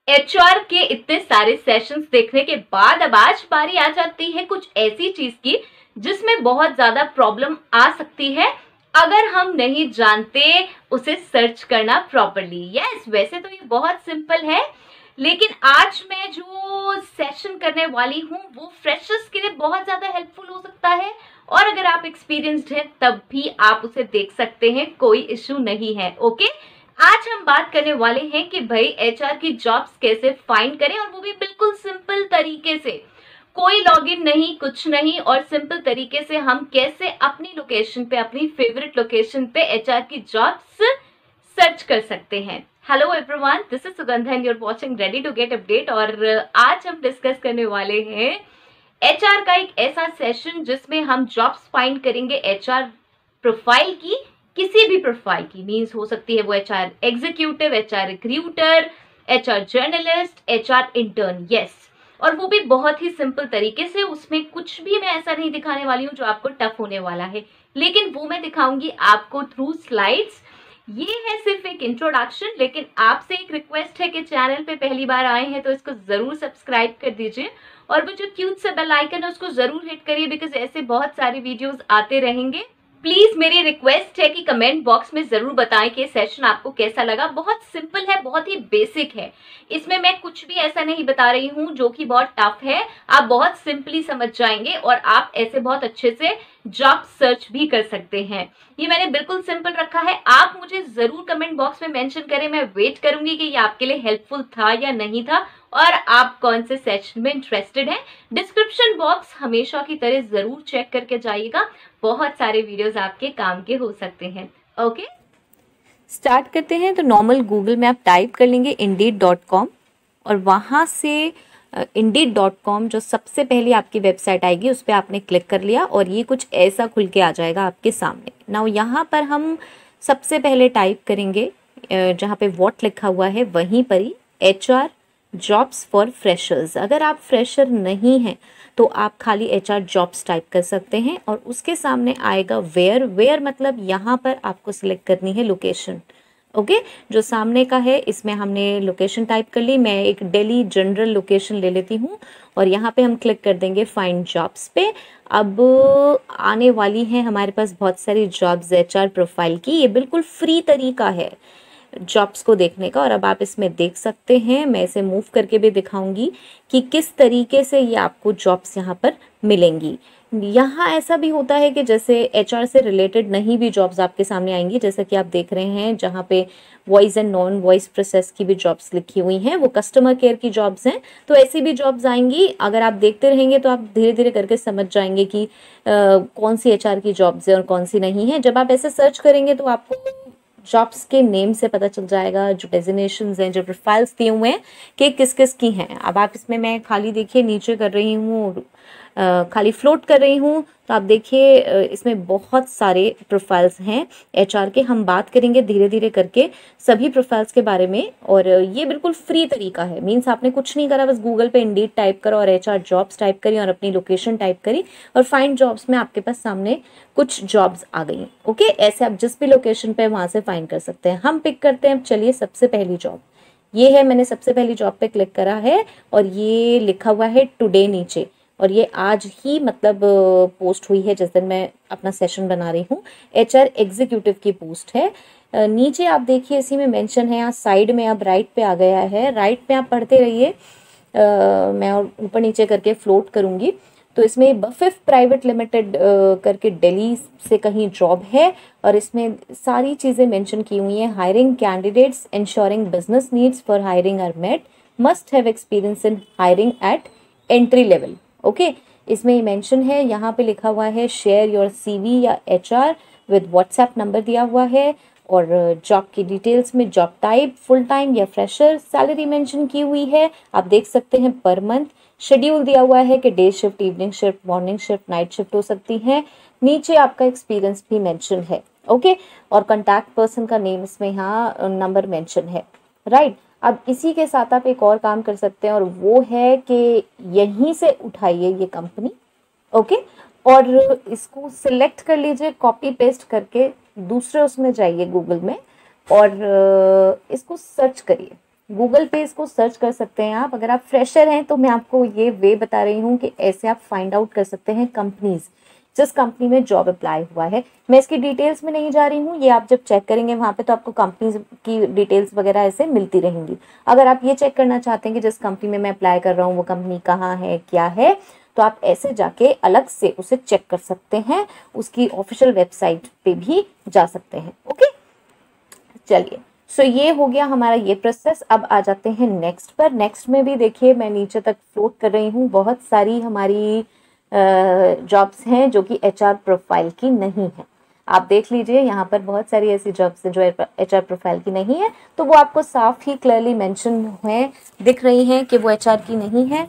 HR के इतने सारे सेशंस देखने के बाद अब आज बारी आ जाती है कुछ ऐसी चीज की जिसमें बहुत ज्यादा प्रॉब्लम आ सकती है अगर हम नहीं जानते उसे सर्च करना प्रॉपरली। यस, वैसे तो ये बहुत सिंपल है, लेकिन आज मैं जो सेशन करने वाली हूँ वो फ्रेशर्स के लिए बहुत ज्यादा हेल्पफुल हो सकता है, और अगर आप एक्सपीरियंस्ड हैं तब भी आप उसे देख सकते हैं, कोई इश्यू नहीं है। ओके, आज हम बात करने वाले हैं कि भाई एचआर की जॉब्स कैसे फाइंड करें, और वो भी बिल्कुल सिंपल तरीके से, कोई लॉगिन नहीं, कुछ नहीं, और सिंपल तरीके से हम कैसे अपनी लोकेशन पे, अपनी फेवरेट लोकेशन पे एचआर की जॉब्स सर्च कर सकते हैं। Hello everyone, this is Sugandha and you are watching ready to get update. और आज हम डिस्कस करने वाले हैं एचआर का एक ऐसा सेशन जिसमें हम जॉब्स फाइंड करेंगे एचआर प्रोफाइल की, किसी भी प्रोफाइल की, मीन्स हो सकती है वो HR executive, HR recruiter, HR journalist, HR intern. Yes, और वो भी बहुत ही सिंपल तरीके से, उसमें कुछ भी मैं ऐसा नहीं दिखाने वाली हूँ जो आपको टफ होने वाला है, लेकिन वो मैं दिखाऊंगी आपको थ्रू स्लाइड्स। ये है सिर्फ एक इंट्रोडक्शन, लेकिन आपसे एक रिक्वेस्ट है कि चैनल पे पहली बार आए हैं तो इसको जरूर सब्सक्राइब कर दीजिए, और वो जो क्यूट सा बेल आइकन है उसको जरूर हिट करिए, बिकॉज ऐसे बहुत सारे वीडियोस आते रहेंगे। प्लीज मेरी रिक्वेस्ट है कि कमेंट बॉक्स में जरूर बताएं कि सेशन आपको कैसा लगा। बहुत सिंपल है, बहुत ही बेसिक है, इसमें मैं कुछ भी ऐसा नहीं बता रही हूँ जो कि बहुत टफ है। आप बहुत सिंपली समझ जाएंगे और आप ऐसे बहुत अच्छे से जॉब सर्च भी कर सकते हैं। ये मैंने बिल्कुल सिंपल रखा है। आप मुझे जरूर कमेंट बॉक्स में मेंशन करें, मैं वेट करूंगी कि ये आपके लिए हेल्पफुल था या नहीं था, और आप कौन से सेशन में इंटरेस्टेड हैं। डिस्क्रिप्शन बॉक्स हमेशा की तरह जरूर चेक करके जाइएगा, बहुत सारे वीडियोस आपके काम के हो सकते हैं। ओके, स्टार्ट करते हैं। तो नॉर्मल गूगल में आप टाइप कर लेंगे indeed.com, और वहाँ से indeed.com जो सबसे पहले आपकी वेबसाइट आएगी उस पर आपने क्लिक कर लिया, और ये कुछ ऐसा खुल के आ जाएगा आपके सामने। नाउ यहाँ पर हम सबसे पहले टाइप करेंगे जहाँ पे व्हाट लिखा हुआ है वहीं पर ही HR जॉब्स फॉर फ्रेशर्स। अगर आप फ्रेशर नहीं हैं तो आप खाली HR जॉब्स टाइप कर सकते हैं, और उसके सामने आएगा वेयर मतलब यहाँ पर आपको सिलेक्ट करनी है लोकेशन। ओके, जो सामने का है इसमें हमने लोकेशन टाइप कर ली। मैं एक दिल्ली जनरल लोकेशन ले लेती हूँ, और यहाँ पे हम क्लिक कर देंगे फाइंड जॉब्स पे। अब आने वाली है हमारे पास बहुत सारी जॉब्स HR प्रोफाइल की। ये बिल्कुल फ्री तरीका है जॉब्स को देखने का, और अब आप इसमें देख सकते हैं। मैं इसे मूव करके भी दिखाऊंगी कि किस तरीके से ये आपको जॉब्स यहाँ पर मिलेंगी। यहाँ ऐसा भी होता है कि जैसे HR से रिलेटेड नहीं भी जॉब्स आपके सामने आएंगी, जैसा कि आप देख रहे हैं जहाँ पे voice and non voice process की भी जॉब्स लिखी हुई हैं, वो कस्टमर केयर की जॉब्स हैं। तो ऐसी भी जॉब्स आएंगी। अगर आप देखते रहेंगे तो आप धीरे धीरे करके समझ जाएंगे कि कौन सी HR की जॉब्स है और कौन सी नहीं है। जब आप ऐसे सर्च करेंगे तो आपको जॉब्स के नेम से पता चल जाएगा, जो डेजिग्नेशंस हैं, जो प्रोफाइल्स दिए हुए हैं कि किस किस की हैं। अब आप इसमें, मैं खाली देखिए नीचे कर रही हूँ, खाली फ्लोट कर रही हूँ, तो आप देखिए इसमें बहुत सारे प्रोफाइल्स हैं HR के। हम बात करेंगे धीरे धीरे करके सभी प्रोफाइल्स के बारे में, और ये बिल्कुल फ्री तरीका है। मीन्स आपने कुछ नहीं करा, बस गूगल पे इंडीड टाइप करो और HR जॉब्स टाइप करी और अपनी लोकेशन टाइप करी, और फाइंड जॉब्स में आपके पास सामने कुछ जॉब्स आ गई। ओके, ऐसे आप जिस भी लोकेशन पे वहाँ से फाइंड कर सकते हैं। हम पिक करते हैं, चलिए सबसे पहली जॉब ये है। मैंने सबसे पहली जॉब पे क्लिक करा है, और ये लिखा हुआ है टुडे नीचे, और ये आज ही मतलब पोस्ट हुई है जिस दिन मैं अपना सेशन बना रही हूँ। HR एग्जीक्यूटिव की पोस्ट है। नीचे आप देखिए इसी में मेंशन है, यहाँ साइड में अब राइट पे आ गया है। राइट पे आप पढ़ते रहिए, मैं और ऊपर नीचे करके फ्लोट करूँगी। तो इसमें बफिफ प्राइवेट लिमिटेड करके दिल्ली से कहीं जॉब है, और इसमें सारी चीज़ें मेंशन की हुई हैं। Hiring candidates ensuring business needs for hiring are met, must have experience in hiring at entry level. Okay, इसमें ही मेंशन है, यहाँ पे लिखा हुआ है शेयर योर CV या HR विद व्हाट्सएप नंबर दिया हुआ है, और जॉब की डिटेल्स में जॉब टाइप फुल टाइम या फ्रेशर, सैलरी मेंशन की हुई है, आप देख सकते हैं पर मंथ। शेड्यूल दिया हुआ है कि day shift, evening shift, morning shift, night shift हो सकती है। नीचे आपका एक्सपीरियंस भी मेंशन है। ओके, और कॉन्टैक्ट पर्सन का नेम इसमें यहाँ नंबर मेंशन है। राइट, अब इसी के साथ आप एक और काम कर सकते हैं, और वो है कि यहीं से उठाइए ये कंपनी। ओके, और इसको सिलेक्ट कर लीजिए कॉपी पेस्ट करके, दूसरे उसमें जाइए गूगल में, और इसको सर्च करिए। गूगल पे इसको सर्च कर सकते हैं आप। अगर आप फ्रेशर हैं तो मैं आपको ये वे बता रही हूँ कि ऐसे आप फाइंड आउट कर सकते हैं कंपनीज, जिस कंपनी में जॉब अप्लाई हुआ है। मैं इसकी डिटेल्स में नहीं जा रही हूँ, ये आप जब चेक करेंगे वहाँ पे तो आपको कंपनीज की डिटेल्स वगैरह ऐसे मिलती रहेंगी। अगर आप ये चेक करना चाहते हैं कि जिस कंपनी में मैं अप्लाई कर रहा हूँ वो कंपनी कहाँ है, क्या है, तो आप ऐसे जाके अलग से उसे चेक कर सकते हैं, उसकी ऑफिशियल वेबसाइट पे भी जा सकते हैं। ओके, चलिए, सो ये हो गया हमारा ये प्रोसेस। अब आ जाते हैं नेक्स्ट पर। नेक्स्ट में भी देखिए मैं नीचे तक फ्लोट कर रही हूँ, बहुत सारी हमारी जॉब्स हैं जो कि एचआर प्रोफाइल की नहीं है। आप देख लीजिए यहाँ पर बहुत सारी ऐसी जॉब्स हैं जो एचआर प्रोफाइल की नहीं है, तो वो आपको साफ ही क्लियरली मेंशन है, दिख रही हैं कि वो एचआर की नहीं है।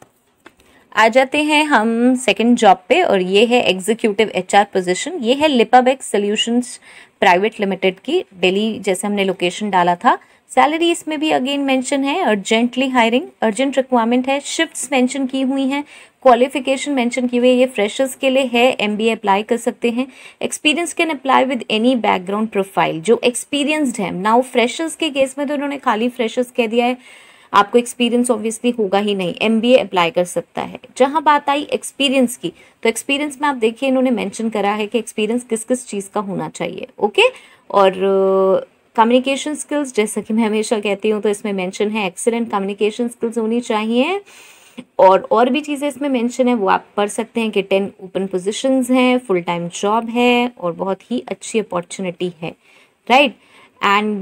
आ जाते हैं हम सेकंड जॉब पे, और ये है एग्जीक्यूटिव एचआर पोजीशन। ये है लिपाबेक्स सॉल्यूशंस प्राइवेट लिमिटेड की, दिल्ली जैसे हमने लोकेशन डाला था। सैलरी इसमें भी अगेन मेंशन है, अर्जेंटली हायरिंग, अर्जेंट रिक्वायरमेंट है, शिफ्ट्स मेंशन की हुई हैं, क्वालिफिकेशन मेंशन की हुई है, ये फ्रेशर्स के लिए है, एमबीए अप्लाई कर सकते हैं। Experience can apply with any background profile, जो एक्सपीरियंस्ड है। नाउ फ्रेशर्स के केस में तो उन्होंने खाली फ्रेशर्स कह दिया है, आपको एक्सपीरियंस ऑब्वियसली होगा ही नहीं, एमबीए अप्लाई कर सकता है। जहां बात आई एक्सपीरियंस की, तो एक्सपीरियंस में आप देखिए इन्होंने मेंशन करा है कि एक्सपीरियंस किस किस चीज़ का होना चाहिए। ओके, और कम्युनिकेशन स्किल्स, जैसा कि मैं हमेशा कहती हूँ, तो इसमें मेंशन है एक्सीलेंट कम्युनिकेशन स्किल्स होनी चाहिए। और भी चीज़ें इसमें मेंशन है, वो आप पढ़ सकते हैं कि 10 ओपन पोजीशंस हैं, फुल टाइम जॉब है और बहुत ही अच्छी अपॉर्चुनिटी है, right. And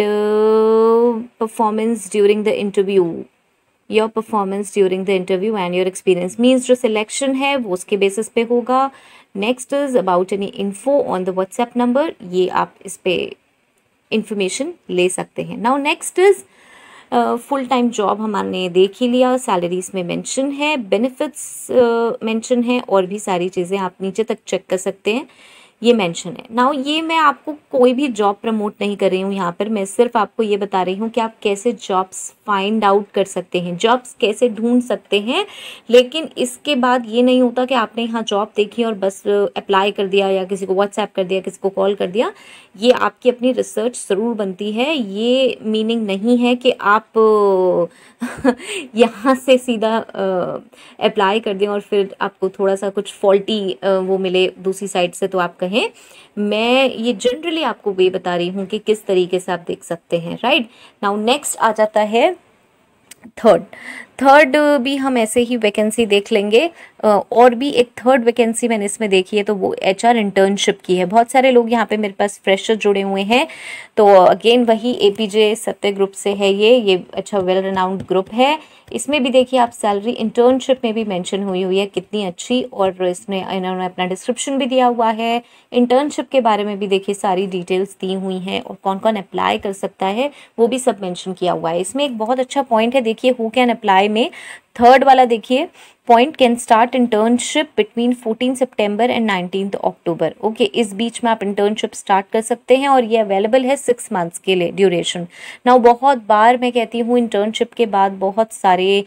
performance during the interview, your performance during the interview and your experience means जो सिलेक्शन है वो उसके बेसिस पे होगा। Next is about any info on the WhatsApp number, ये आप इस पे इंफॉर्मेशन ले सकते हैं। Now next is full time job हमने देख ही लिया, सैलरीज में मेंशन है, बेनिफिट्स मेंशन है, और भी सारी चीज़ें आप नीचे तक चेक कर सकते हैं, ये मेंशन है। नाउ ये मैं आपको कोई भी जॉब प्रमोट नहीं कर रही हूँ यहाँ पर, मैं सिर्फ आपको ये बता रही हूँ कि आप कैसे जॉब्स फाइंड आउट कर सकते हैं, जॉब्स कैसे ढूंढ सकते हैं। लेकिन इसके बाद ये नहीं होता कि आपने यहाँ जॉब देखी और बस अप्लाई कर दिया, या किसी को व्हाट्सएप कर दिया, किसी को कॉल कर दिया। ये आपकी अपनी रिसर्च ज़रूर बनती है, ये मीनिंग नहीं है कि आप यहाँ से सीधा अप्लाई कर दें और फिर आपको थोड़ा सा कुछ फॉल्टी वो मिले दूसरी साइड से, तो आप कहें। मैं ये जनरली आपको वे बता रही हूँ कि किस तरीके से आप देख सकते हैं, राइट। नाउ नेक्स्ट आ जाता है थर्ड भी हम ऐसे ही वैकेंसी देख लेंगे। और भी एक थर्ड वैकेंसी मैंने इसमें देखी है, तो वो एचआर इंटर्नशिप की है। बहुत सारे लोग यहाँ पे मेरे पास फ्रेशर जुड़े हुए हैं, तो अगेन वही एपीजे सत्य ग्रुप से है ये अच्छा वेल रेनाउंड ग्रुप है। इसमें भी देखिए आप सैलरी इंटर्नशिप में भी मेंशन हुई है कितनी अच्छी, और इसमें इन्होंने अपना डिस्क्रिप्शन भी दिया हुआ है। इंटर्नशिप के बारे में भी देखिए सारी डिटेल्स दी हुई हैं, और कौन कौन अप्लाई कर सकता है वो भी सब मेंशन किया हुआ है। इसमें एक बहुत अच्छा पॉइंट है, देखिए हु कैन अप्लाई में थर्ड वाला देखिए point, can start internship between 14 सितंबर एंड 19 अक्टूबर। ओके, इस बीच में आप इंटर्नशिप स्टार्ट कर सकते हैं, और ये अवेलेबल है 6 मंथ्स के लिए ड्यूरेशन। नाउ बहुत बार मैं कहती हूँ इंटर्नशिप के बाद बहुत सारे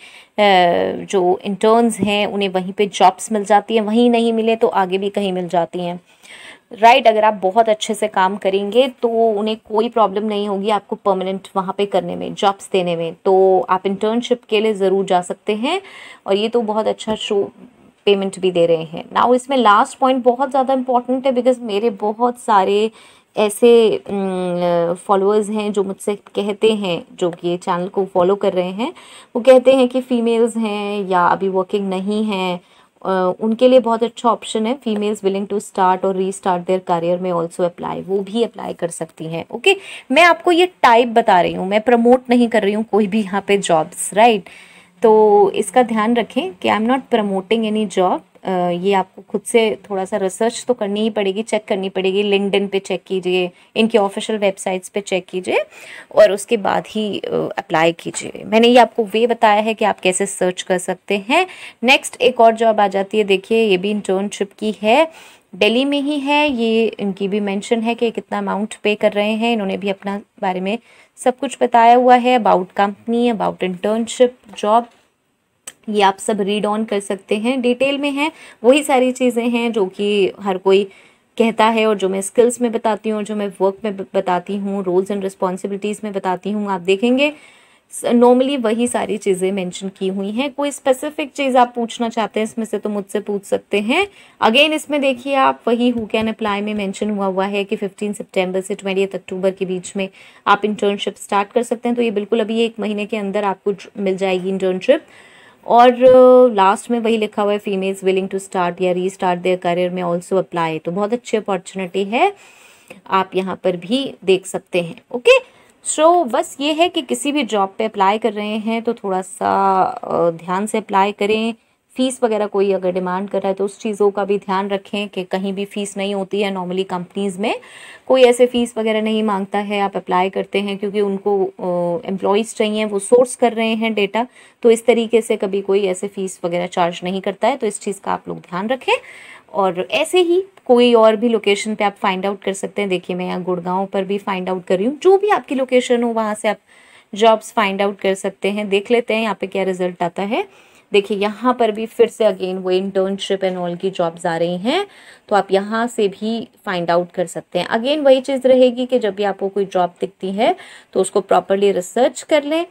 जो इंटर्न्स हैं उन्हें वहीं पे जॉब्स मिल जाती हैं, वहीं नहीं मिले तो आगे भी कहीं मिल जाती हैं, राइट। अगर आप बहुत अच्छे से काम करेंगे तो उन्हें कोई प्रॉब्लम नहीं होगी आपको परमानेंट वहाँ पे करने में, जॉब्स देने में। तो आप इंटर्नशिप के लिए ज़रूर जा सकते हैं, और ये तो बहुत अच्छा शो पेमेंट भी दे रहे हैं। नाउ इसमें लास्ट पॉइंट बहुत ज़्यादा इंपॉर्टेंट है, बिकॉज मेरे बहुत सारे ऐसे फॉलोअर्स हैं जो मुझसे कहते हैं, जो कि चैनल को फॉलो कर रहे हैं, वो कहते हैं कि फीमेल्स हैं या अभी वर्किंग नहीं हैं, उनके लिए बहुत अच्छा ऑप्शन है, फीमेल्स विलिंग टू स्टार्ट और रीस्टार्ट देयर करियर में ऑल्सो अप्लाई, वो भी अप्लाई कर सकती हैं। ओके, मैं आपको ये टाइप बता रही हूँ, मैं प्रमोट नहीं कर रही हूँ कोई भी यहाँ पे जॉब्स, राइट। तो इसका ध्यान रखें कि I am not promoting any job. ये आपको खुद से थोड़ा सा रिसर्च तो करनी ही पड़ेगी, चेक करनी पड़ेगी, लिंक्डइन पे चेक कीजिए, इनकी ऑफिशियल वेबसाइट्स पे चेक कीजिए, और उसके बाद ही अप्लाई कीजिए। मैंने ये आपको वे बताया है कि आप कैसे सर्च कर सकते हैं। नेक्स्ट एक और जॉब आ जाती है, देखिए ये भी इंटर्नशिप की है, दिल्ली में ही है, ये इनकी भी मेंशन है कि कितना अमाउंट पे कर रहे हैं, इन्होंने भी अपना बारे में सब कुछ बताया हुआ है, about company, about internship job, ये आप सब रीड ऑन कर सकते हैं, डिटेल में है। वही सारी चीज़ें हैं जो कि हर कोई कहता है, और जो मैं स्किल्स में बताती हूँ, जो मैं वर्क में बताती हूँ, रोल्स एंड रिस्पॉन्सिबिलिटीज़ में बताती हूँ, आप देखेंगे नॉर्मली वही सारी चीज़ें मेंशन की हुई हैं। कोई स्पेसिफिक चीज़ आप पूछना चाहते हैं इसमें से तो मुझसे पूछ सकते हैं। अगेन इसमें देखिए आप वही हु कैन अप्लाई में मेंशन हुआ है कि 15 सितंबर से 20 अक्टूबर के बीच में आप इंटर्नशिप स्टार्ट कर सकते हैं। तो ये बिल्कुल अभी 1 महीने के अंदर आपको मिल जाएगी इंटर्नशिप। और लास्ट में वही लिखा हुआ है फीमेल्स विलिंग टू स्टार्ट या रीस्टार्ट देयर करियर में ऑल्सो अप्लाई। तो बहुत अच्छी अपॉर्चुनिटी है, आप यहाँ पर भी देख सकते हैं। ओके, सो बस ये है कि किसी भी जॉब पे अप्लाई कर रहे हैं तो थोड़ा सा ध्यान से अप्लाई करें। फ़ीस वगैरह कोई अगर डिमांड कर रहा है तो उस चीज़ों का भी ध्यान रखें कि कहीं भी फ़ीस नहीं होती है। नॉर्मली कंपनीज़ में कोई ऐसे फ़ीस वगैरह नहीं मांगता है, आप अप्लाई करते हैं क्योंकि उनको एम्प्लॉयज़ चाहिए, वो सोर्स कर रहे हैं डेटा, तो इस तरीके से कभी कोई ऐसे फ़ीस वगैरह चार्ज नहीं करता है। तो इस चीज़ का आप लोग ध्यान रखें। और ऐसे ही कोई और भी लोकेशन पे आप फाइंड आउट कर सकते हैं। देखिए मैं यहाँ गुड़गांव पर भी फाइंड आउट कर रही हूँ, जो भी आपकी लोकेशन हो वहाँ से आप जॉब्स फाइंड आउट कर सकते हैं। देख लेते हैं यहाँ पे क्या रिजल्ट आता है। देखिए यहाँ पर भी फिर से अगेन वो इंटर्नशिप एंड ऑल की जॉब्स आ रही हैं, तो आप यहाँ से भी फाइंड आउट कर सकते हैं। अगेन वही चीज़ रहेगी कि जब भी आपको कोई जॉब दिखती है तो उसको प्रॉपरली रिसर्च कर लें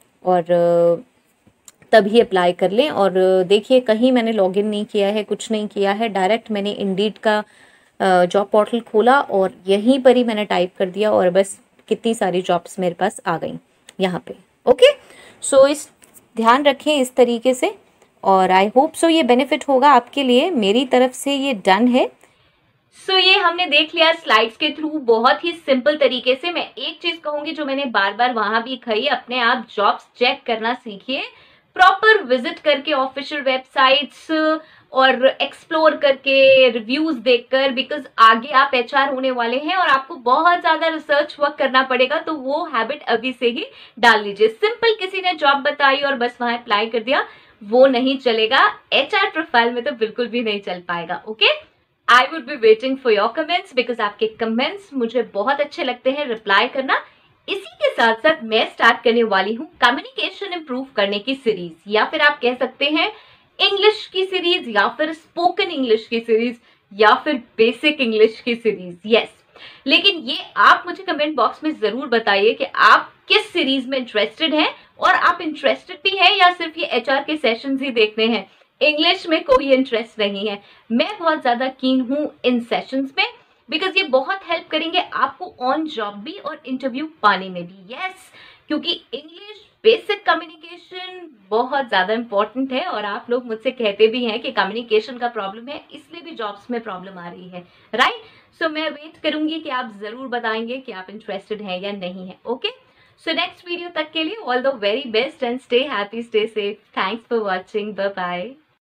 और तभी अप्लाई कर लें। और देखिए कहीं मैंने लॉगिन नहीं किया है, कुछ नहीं किया है, डायरेक्ट मैंने इंडीड का जॉब पोर्टल खोला और यहीं पर ही मैंने टाइप कर दिया और बस कितनी सारी जॉब्स मेरे पास आ गई यहाँ पे। ओके, सो इस ध्यान रखें इस तरीके से, और आई होप सो ये बेनिफिट होगा आपके लिए। मेरी तरफ से ये डन है। सो ये हमने देख लिया स्लाइड्स के थ्रू बहुत ही सिंपल तरीके से। मैं एक चीज कहूंगी जो मैंने बार बार वहां भी कही, अपने आप जॉब्स चेक करना सीखिए, प्रॉपर विजिट करके ऑफिशियल वेबसाइट्स और एक्सप्लोर करके रिव्यूज देखकर, बिकॉज आगे आप एचआर होने वाले हैं और आपको बहुत ज्यादा रिसर्च वर्क करना पड़ेगा। तो वो हैबिट अभी से ही डाल लीजिए। सिंपल किसी ने जॉब बताई और बस वहां अप्लाई कर दिया, वो नहीं चलेगा। एचआर प्रोफाइल में तो बिल्कुल भी नहीं चल पाएगा। Okay, I would be waiting for your comments, because आपके कमेंट्स मुझे बहुत अच्छे लगते हैं रिप्लाई करना। इसी के साथ साथ मैं स्टार्ट करने वाली हूँ कम्युनिकेशन इंप्रूव करने की सीरीज, या फिर आप कह सकते हैं इंग्लिश की सीरीज, या फिर स्पोकन इंग्लिश की सीरीज, या फिर बेसिक इंग्लिश की सीरीज। यस, लेकिन ये आप मुझे कमेंट बॉक्स में जरूर बताइए कि आप किस सीरीज में इंटरेस्टेड हैं, और आप इंटरेस्टेड भी हैं या सिर्फ ये एचआर के सेशंस ही देखने हैं, इंग्लिश में कोई इंटरेस्ट नहीं है। मैं बहुत ज्यादा कीन हूं इन सेशंस में, बिकॉज ये बहुत हेल्प करेंगे आपको ऑन जॉब भी और इंटरव्यू पाने में भी। यस, क्योंकि इंग्लिश बेसिक कम्युनिकेशन बहुत ज्यादा इंपॉर्टेंट है, और आप लोग मुझसे कहते भी हैं कि कम्युनिकेशन का प्रॉब्लम है, इसलिए भी जॉब्स में प्रॉब्लम आ रही है, राइट? सो मैं वेट करूंगी कि आप जरूर बताएंगे कि आप इंटरेस्टेड हैं या नहीं है। ओके, सो नेक्स्ट वीडियो तक के लिए all the very best and stay happy, stay safe. Thanks for watching, bye bye.